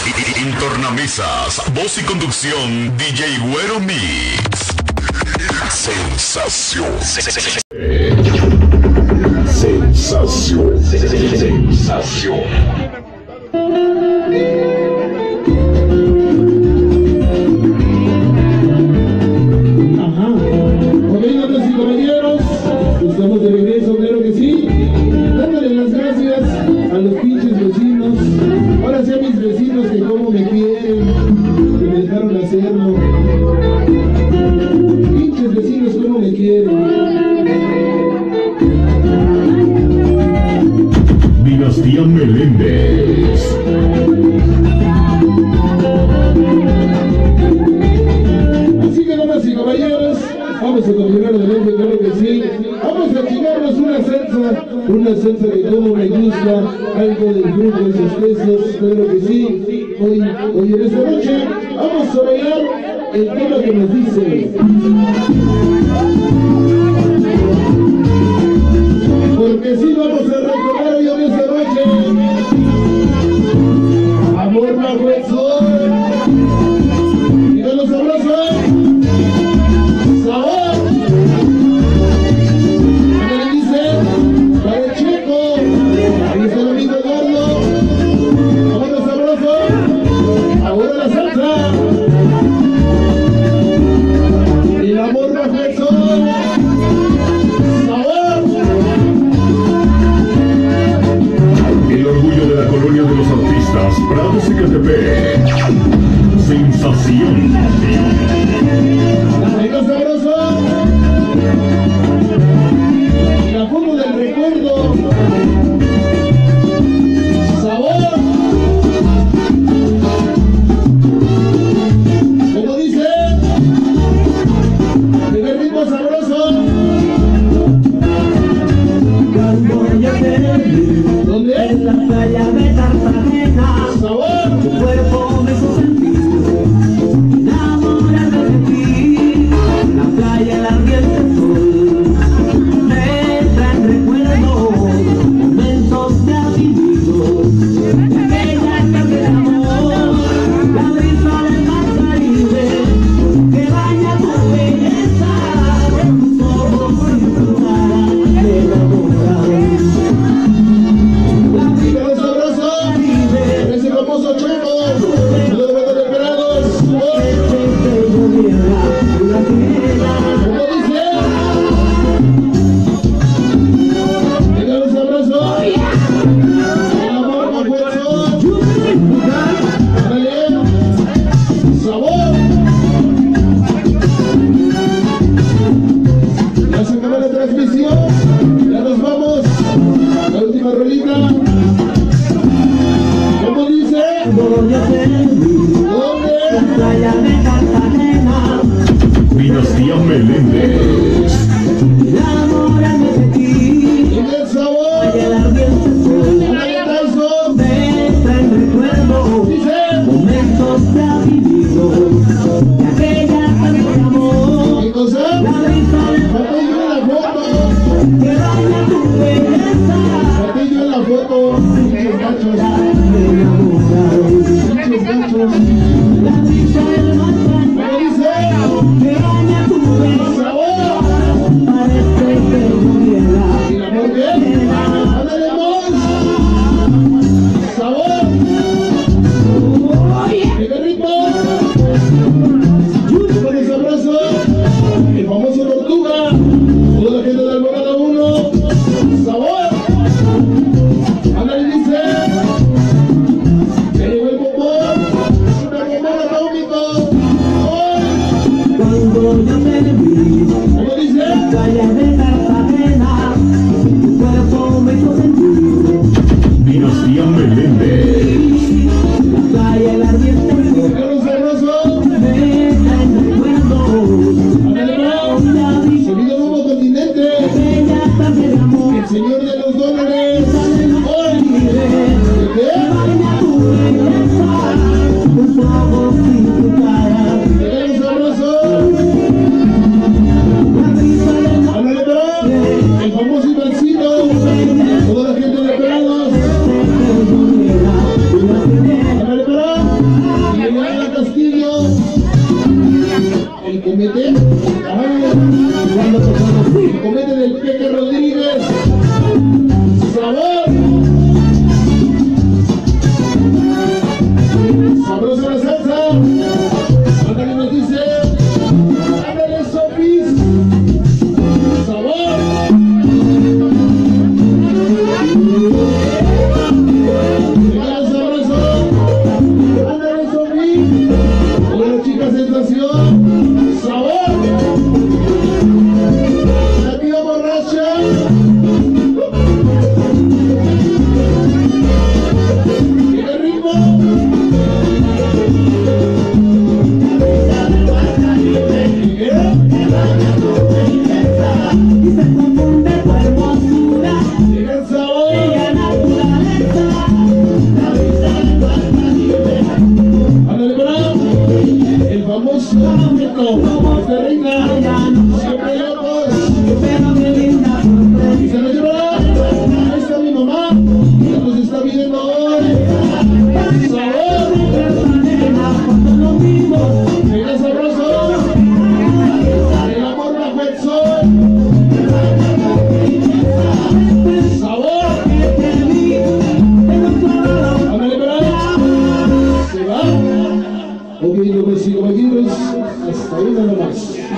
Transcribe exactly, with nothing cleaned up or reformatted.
En tornamesas, voz y conducción, D J Güero Mix. Sensación. Sensación. Sensación. Ajá. Ok, damas y caballeros, estamos de regreso, claro que sí. Dándole las gracias a los pinches vecinos. Ahora sí a mis vecinos que como me quieren, que me dejaron hacerlo. Pinches vecinos, como me quieren. Dinastía Meléndez. Así que damas y caballeros, vamos a continuar adelante, claro que sí. Vamos a chingarnos una salsa, una salsa que como me gusta, algo del grupo de esos pesos, claro que sí. Hoy, hoy en esta noche vamos a bailar el tema que nos dice. Porque sí vamos a recordar hoy en esta noche. Amor bajo el sol. Díganos abrazos. Sabor. ¿Qué le dicen? Para el Checo. Ahí está el amigo Eduardo. Vámonos sabrosos. Ahora la salsa. El amor bajo el sol. Sabor. El orgullo de la colonia de los artistas, Prados y Catepec. Sensación. Venga sabroso. La foto del recuerdo. Sabor. Como dice, primer ritmo sabroso. ¿Dónde? En la playa de Cartagena, Sabor. tu cuerpo me hizo sentir enamorado de ti. En la playa el ardiente sol me traen recuerdos, momentos ya vividos, de aquella tarde de amor, la brisa del mar Caribe que baña tu belleza, tus ojos y tu cara me enamoran. Dígalo sabroso. Ese famoso Checo. Los de Desesperados. ¿Cómo dice? Dígalo sabroso. El amor bajo el sol. Dale. Sabor. Ya se acabó la transmisión. Ya nos vamos. La última rolita. ¿Cómo dice? ¿Dónde? Playa de Cartagena, Dinastía Meléndez. enamorarme de ti, ¿Y el sabor? el ardiente sol Dale, Tyson. me traen recuerdos, Dice. momentos ya vividos, de aquella tarde de amor, ¿Qué cosa? la brisa del mar Patillo en la foto. que baña tu belleza, Patillo en la foto. Pinches gachos. me enamoraron. Pinches gachos. La brisa del mar ¿Cómo dice? que baña tu belleza, Sabor. parece que muriera. ¿Y el amor qué? Ándale, Mons. Sabor. Sabrosa la salsa. Ándale, nos dice. Ándale, Sofis. Sabor. Ándale, sabroso. Ándale, Sofis. Hola, chica sensación. Sabor. La tía borracha. ¡Qué ritmo! Y se confunde tu hermosura, ¡Llega el sabor! bella naturaleza. ¡Ándale, para! El famoso mito de reina, siempre locos. Pero qué linda sorpresa. Y se lo llevará. Ahí está mi mamá, ya nos está viendo hoy. ¡Sabor! Cuando nos vimos, ¡Llega sabroso! El amor bajo el sol. ¡Sabor! te vi, tengo claro. ¡Ándale, para! Se va. Ok, los caballeros, hasta ahí nada más.